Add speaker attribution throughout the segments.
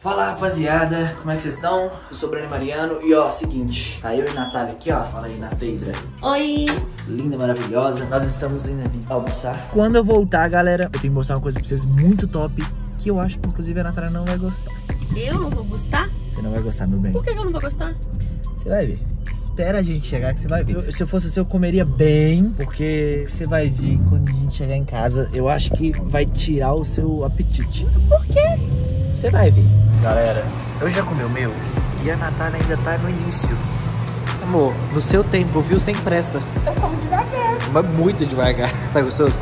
Speaker 1: Fala rapaziada, como é que vocês estão? Eu sou o Breno Mariano e ó, seguinte, tá eu e Natália aqui ó, fala aí Nateidra.
Speaker 2: Oi!
Speaker 1: Linda, maravilhosa, nós estamos indo ali almoçar. Quando eu voltar, galera, eu tenho que mostrar uma coisa pra vocês muito top, que eu acho que inclusive a Natália não vai gostar.
Speaker 2: Eu não vou gostar?
Speaker 1: Você não vai gostar, meu bem.
Speaker 2: Por que eu não vou gostar?
Speaker 1: Você vai ver. Espera a gente chegar que você vai ver. Se eu fosse você, eu comeria bem, porque você vai ver quando a gente chegar em casa, eu acho que vai tirar o seu apetite.
Speaker 2: Por quê?
Speaker 1: Você vai ver. Galera, eu já comi o meu e a Natália ainda tá no início. Amor, no seu tempo, viu? Sem pressa.
Speaker 2: Eu como devagar.
Speaker 1: Mas muito devagar. Tá gostoso?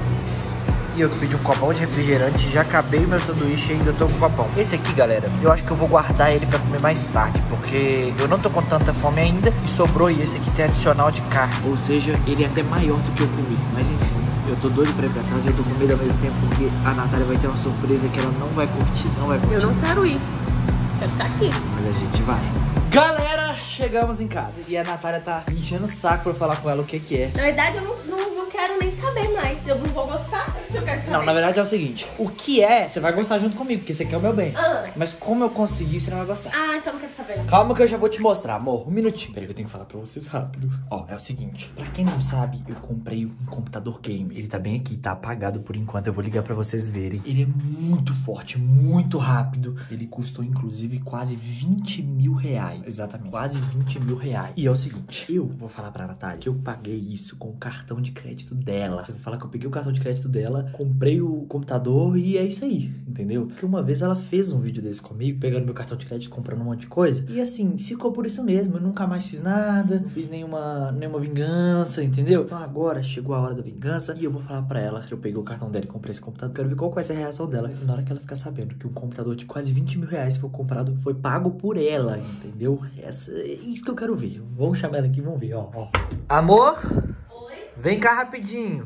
Speaker 1: E eu pedi um copão de refrigerante, já acabei o meu sanduíche e ainda tô com o copão. Esse aqui, galera, eu acho que eu vou guardar ele pra comer mais tarde, porque eu não tô com tanta fome ainda e sobrou, e esse aqui tem adicional de carne. Ou seja, ele é até maior do que eu comi, mas enfim. Eu tô doido pra ir pra casa e eu tô com medo ao mesmo tempo, porque a Natália vai ter uma surpresa que ela não vai curtir, não vai curtir.
Speaker 2: Eu não quero ir. Quero ficar aqui.
Speaker 1: Mas a gente vai. Galera, chegamos em casa. E a Natália tá enchendo o saco pra falar com ela o que que é.
Speaker 2: Na verdade, eu não quero nem saber mais. Eu não vou gostar, eu quero saber.
Speaker 1: Não, na verdade é o seguinte. O que é, você vai gostar junto comigo, porque você quer o meu bem. Mas como eu consegui, você não vai gostar.
Speaker 2: Ah, então não quero saber. Não.
Speaker 1: Calma que eu já vou te mostrar, amor. Um minutinho. Peraí que eu tenho que falar pra vocês rápido. Ó, é o seguinte. Pra quem não sabe, eu comprei um computador gamer. Ele tá bem aqui, tá apagado por enquanto. Eu vou ligar pra vocês verem. Ele é muito forte, muito rápido. Ele custou, inclusive, quase 20 mil reais. Exatamente, quase 20 mil reais. E é o seguinte. Eu vou falar pra Natália que eu paguei isso com o cartão de crédito dela. Eu vou falar que eu peguei o cartão de crédito dela, comprei o computador e é isso aí, entendeu? Porque uma vez ela fez um vídeo desse comigo, pegando meu cartão de crédito, comprando um monte de coisa. E assim, ficou por isso mesmo. Eu nunca mais fiz nada, não fiz nenhuma vingança, entendeu? Então agora chegou a hora da vingança e eu vou falar pra ela que eu peguei o cartão dela e comprei esse computador. Quero ver qual vai ser a reação dela na hora que ela ficar sabendo que um computador de quase 20 mil reais foi comprado, foi pago por ela, entendeu? É isso que eu quero ver. Vamos chamar ela aqui, vamos ver, ó. Amor?
Speaker 2: Oi?
Speaker 1: Vem cá rapidinho.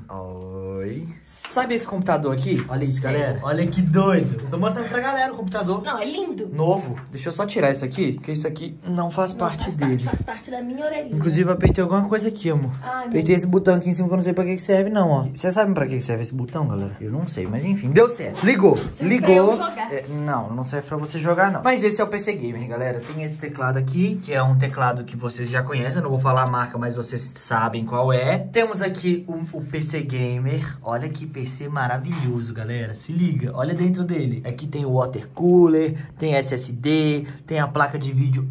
Speaker 1: Oi. Sabe esse computador aqui? Olha isso, galera. Olha que doido. Eu tô mostrando pra galera o computador.
Speaker 2: Não, é lindo.
Speaker 1: Novo. Deixa eu só tirar isso aqui, porque isso aqui não faz parte dele.
Speaker 2: Faz parte da minha orelhinha.
Speaker 1: Inclusive, eu apertei alguma coisa aqui, amor.
Speaker 2: Ai,
Speaker 1: apertei esse botão aqui em cima que eu não sei pra que serve, não, ó. Vocês sabem pra que serve esse botão, galera? Eu não sei, mas enfim. Deu certo. Ligou.
Speaker 2: Serve pra eu jogar.
Speaker 1: Não serve pra você jogar, não. Mas esse é o PC Gamer, galera. Tem esse teclado aqui, que é um teclado que vocês já conhecem. Eu não vou falar a marca, mas vocês sabem qual é. Temos aqui o PC Gamer. Olha que PC maravilhoso, galera. Se liga. Olha dentro dele. Aqui tem o water cooler, tem SSD, tem a placa de vídeo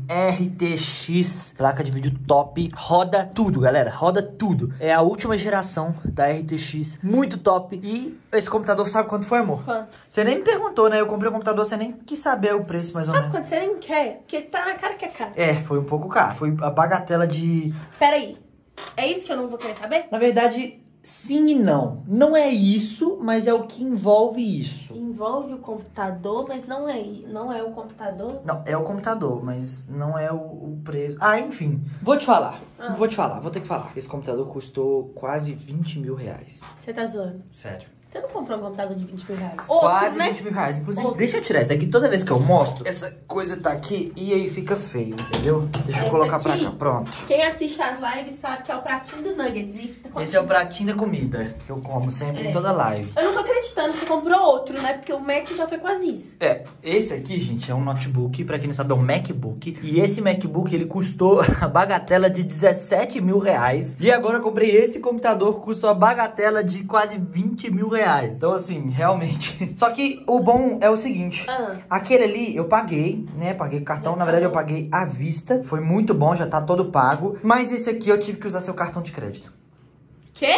Speaker 1: RTX. Placa de vídeo top. Roda tudo, galera. Roda tudo. É a última geração da RTX. Muito top. E esse computador, sabe quanto foi, amor?
Speaker 2: Quanto?
Speaker 1: Você nem me perguntou, né? Eu comprei o computador, você nem quis saber o preço, mais ou
Speaker 2: Sabe
Speaker 1: menos.
Speaker 2: quanto você nem quer? Porque tá na cara que é caro.
Speaker 1: É, foi um pouco caro. Foi a bagatela de...
Speaker 2: Peraí. É isso que eu não vou querer saber?
Speaker 1: Na verdade, sim e não. Não é isso, mas é o que envolve isso.
Speaker 2: Envolve o computador, mas não é o computador.
Speaker 1: Não, é o computador, mas não é o preço. Ah, enfim. Vou te falar. Vou ter que falar. Esse computador custou quase 20 mil reais.
Speaker 2: Você tá zoando.
Speaker 1: Sério.
Speaker 2: Você não comprou um computador de 20 mil reais?
Speaker 1: Quase
Speaker 2: né?
Speaker 1: 20 mil reais. Inclusive,
Speaker 2: Outro.
Speaker 1: deixa eu tirar isso daqui. Toda vez que eu mostro, essa coisa tá aqui e aí fica feio, entendeu? Deixa eu
Speaker 2: Esse
Speaker 1: colocar
Speaker 2: aqui,
Speaker 1: pra cá. Pronto.
Speaker 2: Quem assiste as lives sabe que é o pratinho do Nuggets. E tá
Speaker 1: Esse é o pratinho da comida que eu como sempre em toda live.
Speaker 2: Eu não tô acreditando que você comprou outro, né? Porque o Mac já foi quase isso.
Speaker 1: É, esse aqui, gente, é um notebook, pra quem não sabe, é um MacBook. E esse MacBook, ele custou a bagatela de 17 mil reais. E agora eu comprei esse computador, que custou a bagatela de quase 20 mil reais. Então, assim, realmente... Só que o bom é o seguinte. Aquele ali, eu paguei, né? Paguei o cartão. Na verdade, eu paguei à vista. Foi muito bom, já tá todo pago. Mas esse aqui, eu tive que usar seu cartão de crédito.
Speaker 2: Quê?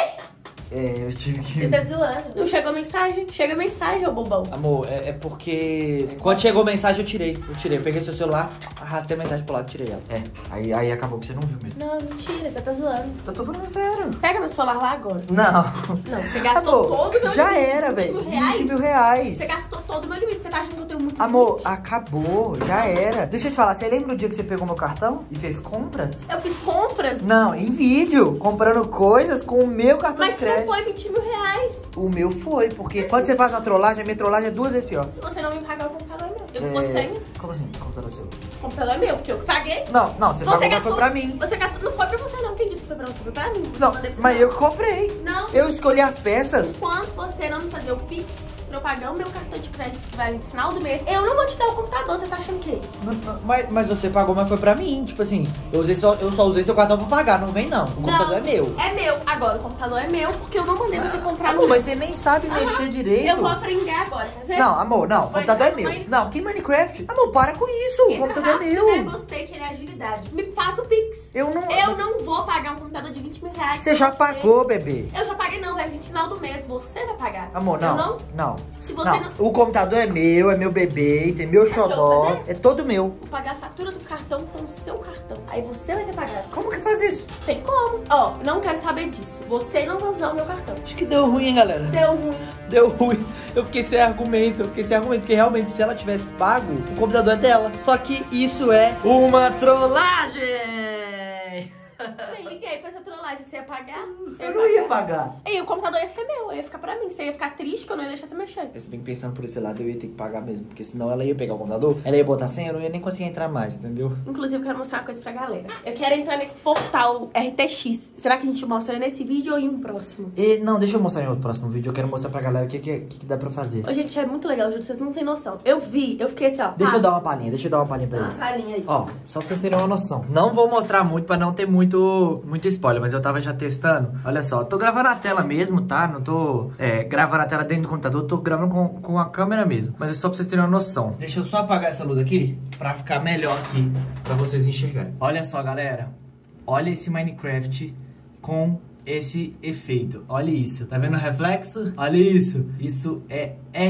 Speaker 1: É, eu tive que...
Speaker 2: Você tá zoando. Não chegou mensagem? Chega mensagem, ô bobão.
Speaker 1: Amor, é porque... Quando chegou a mensagem, eu tirei. Eu peguei seu celular, arrastei a mensagem pro lado e tirei ela. É, aí acabou que você não viu mesmo.
Speaker 2: Não, mentira, você tá zoando.
Speaker 1: Eu tô falando sério.
Speaker 2: Pega meu celular lá agora.
Speaker 1: Não.
Speaker 2: Não, você gastou
Speaker 1: Amor,
Speaker 2: todo o meu
Speaker 1: já
Speaker 2: limite.
Speaker 1: era,
Speaker 2: 20
Speaker 1: velho.
Speaker 2: mil reais?
Speaker 1: 20 mil reais.
Speaker 2: Você gastou todo o meu limite. Você tá achando que eu tenho muito
Speaker 1: Amor,
Speaker 2: limite?
Speaker 1: acabou. Já era. Deixa eu te falar, você lembra o dia que você pegou meu cartão e fez compras?
Speaker 2: Eu fiz compras.
Speaker 1: Não, em vídeo. Comprando coisas com o meu cartão
Speaker 2: Mas
Speaker 1: de crédito.
Speaker 2: não foi 20 mil reais.
Speaker 1: O meu foi, porque quando você faz uma trollagem, a minha trollagem é 2 vezes pior.
Speaker 2: Se você não me pagar, o computador é meu. Eu vou sem.
Speaker 1: Como assim? Computador seu?
Speaker 2: O computador é meu, porque eu que paguei.
Speaker 1: Não, você pagou, mas foi pra mim.
Speaker 2: Você gastou. Não foi pra você, não entendi se foi pra você, foi pra mim.
Speaker 1: Não, mas eu que comprei.
Speaker 2: Não.
Speaker 1: Eu escolhi as peças.
Speaker 2: Enquanto você não me fazer o Pix, pra eu pagar o meu cartão de crédito que vai no final do mês, eu não vou te dar o computador, você tá achando que?
Speaker 1: Mas você pagou, mas foi pra mim. Tipo assim, eu só usei seu cartão pra pagar, não vem não. O computador é meu.
Speaker 2: É meu. Agora, o computador é meu porque eu não mandei você comprar no
Speaker 1: Amor, mas você nem sabe mexer direito.
Speaker 2: Eu vou aprender agora, tá vendo?
Speaker 1: Não, amor, não. O computador é meu. Não, que Minecraft? Amor, para com isso. O computador é meu.
Speaker 2: Eu gostei que ele é agilidade. Me faz o Pix.
Speaker 1: Eu não
Speaker 2: vou pagar um computador de 20 mil reais.
Speaker 1: Você já pagou, bebê.
Speaker 2: Eu já paguei, não. Vai vir no final do mês. Você vai pagar.
Speaker 1: Amor, não.
Speaker 2: Se você não...
Speaker 1: O computador é meu bebê, tem meu xodó. É todo meu.
Speaker 2: Vou pagar a fatura do cartão com o seu cartão. Aí você vai ter pagado.
Speaker 1: Como que faz isso?
Speaker 2: Tem como. Ó, não quero saber disso. Você não vai usar o meu cartão.
Speaker 1: Acho que deu ruim, hein, galera?
Speaker 2: Deu ruim.
Speaker 1: Deu ruim. Eu fiquei sem argumento. Porque realmente, se ela tivesse pago, o computador é dela. Só que isso é uma trollagem.
Speaker 2: Nem liguei pra essa trollagem. Você ia pagar?
Speaker 1: Eu não ia pagar.
Speaker 2: E o computador ia ser meu. Ia ficar pra mim. Você ia ficar triste que eu não ia deixar você mexer.
Speaker 1: Se bem pensando por esse lado, eu ia ter que pagar mesmo. Porque senão ela ia pegar o computador, ela ia botar senha, eu não ia nem conseguir entrar mais, entendeu?
Speaker 2: Inclusive, eu quero mostrar uma coisa pra galera. Eu quero entrar nesse portal RTX. Será que a gente mostra nesse vídeo ou em um próximo?
Speaker 1: Não, deixa eu mostrar em outro próximo vídeo. Eu quero mostrar pra galera o que dá pra fazer.
Speaker 2: Ô, gente, é muito legal, juro, vocês não têm noção. Eu fiquei assim, ó.
Speaker 1: Deixa eu dar uma palhinha pra eles.
Speaker 2: Uma palhinha aí.
Speaker 1: Ó, só pra vocês terem uma noção. Não vou mostrar muito pra não ter muito spoiler, mas eu tava já testando. Olha só, tô gravando a tela mesmo, tá? Não tô gravando a tela dentro do computador, tô gravando com a câmera mesmo. Mas é só pra vocês terem uma noção. Deixa eu só apagar essa luz aqui pra ficar melhor aqui, pra vocês enxergarem. Olha só, galera. Olha esse Minecraft com esse efeito. Olha isso. Tá vendo o reflexo? Olha isso. Isso é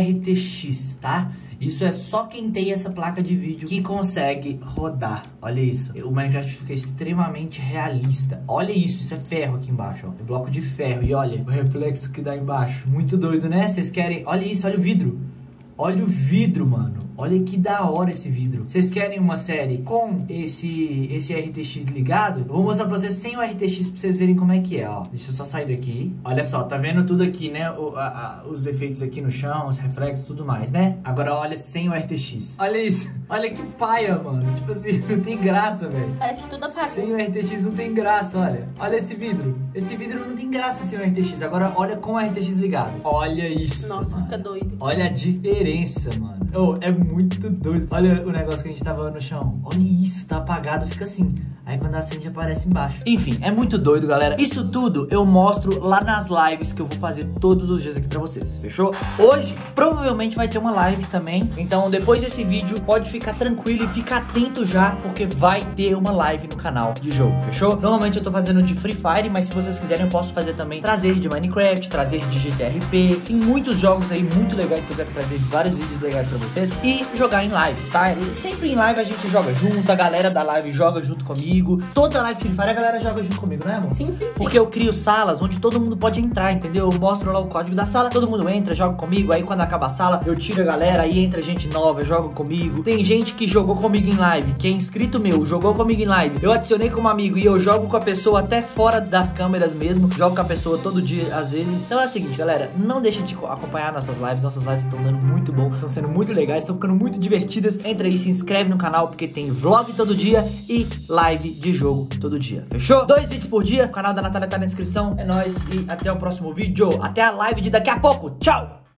Speaker 1: RTX, tá? Isso é só quem tem essa placa de vídeo que consegue rodar. Olha isso. O Minecraft fica extremamente realista. Olha isso. Isso é ferro aqui embaixo, ó. É bloco de ferro. E olha o reflexo que dá embaixo. Muito doido, né? Vocês querem... Olha isso. Olha o vidro. Olha o vidro, mano. Olha que da hora esse vidro. Vocês querem uma série com esse RTX ligado? Eu vou mostrar pra vocês sem o RTX pra vocês verem como é que é, ó. Deixa eu só sair daqui. Olha só, tá vendo tudo aqui, né? Os efeitos aqui no chão, os reflexos, tudo mais, né? Agora olha sem o RTX. Olha isso. Olha que paia, mano. Tipo assim, não tem graça, velho.
Speaker 2: Parece que tudo apagou.
Speaker 1: Sem o RTX não tem graça, olha. Olha esse vidro. Esse vidro não tem graça sem o RTX. Agora olha com o RTX ligado. Olha isso,
Speaker 2: Nossa,
Speaker 1: mano.
Speaker 2: fica doido.
Speaker 1: Olha a diferença, mano. Oh, é muito doido. Olha o negócio que a gente tava no chão. Olha isso, tá apagado, fica assim. Aí quando acende aparece embaixo. Enfim, é muito doido, galera. Isso tudo eu mostro lá nas lives que eu vou fazer todos os dias aqui pra vocês, fechou? Hoje, provavelmente vai ter uma live também. Então, depois desse vídeo, pode ficar tranquilo e fica atento já, porque vai ter uma live no canal de jogo, fechou? Normalmente eu tô fazendo de Free Fire, mas se vocês quiserem eu posso fazer também, trazer de Minecraft, trazer de GTRP. Tem muitos jogos aí muito legais que eu quero trazer, vários vídeos legais pra vocês. E jogar em live, tá? E sempre em live a gente joga junto, a galera da live joga junto comigo. Toda live Free Fire a galera joga junto comigo, né, amor?
Speaker 2: Sim.
Speaker 1: Porque eu crio salas onde todo mundo pode entrar, entendeu? Eu mostro lá o código da sala, todo mundo entra, joga comigo. Aí quando acaba a sala, eu tiro a galera, aí entra gente nova, joga comigo. Tem gente que jogou comigo em live, que é inscrito meu, jogou comigo em live. Eu adicionei como amigo e eu jogo com a pessoa até fora das câmeras mesmo. Jogo com a pessoa todo dia, às vezes. Então é o seguinte, galera, não deixem de acompanhar nossas lives. Nossas lives estão dando muito bom, estão sendo muito legais, estão ficando muito divertidas. Entra aí, se inscreve no canal, porque tem vlog todo dia e live de jogo todo dia, fechou? 2 vídeos por dia, o canal da Natália tá na descrição. É nóis e até o próximo vídeo, até a live de daqui a pouco, tchau!